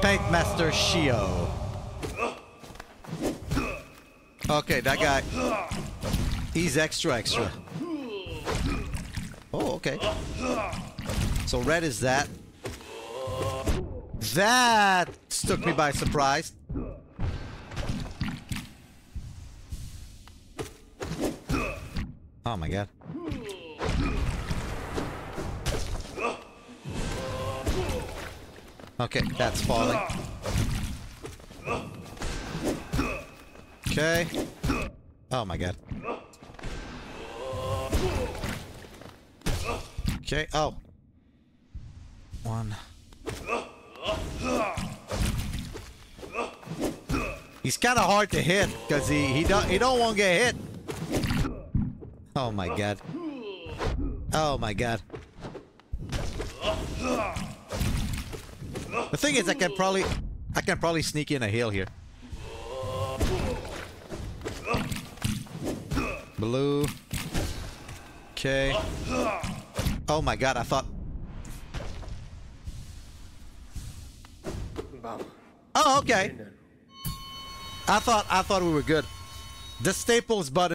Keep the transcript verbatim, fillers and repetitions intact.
Paintmaster Sheo. Okay, that guy. He's extra extra. Oh, okay. So red is that. That took me by surprise. Oh my god. Okay, that's falling. Okay. Oh my god. Okay, oh. One. He's kind of hard to hit because he he don't he don't want to get hit. Oh my god. Oh my god. The thing is, I can probably I can probably sneak in a heal here. Blue. Okay. Oh my god, I thought. Oh, okay. I thought I thought we were good. The staples button.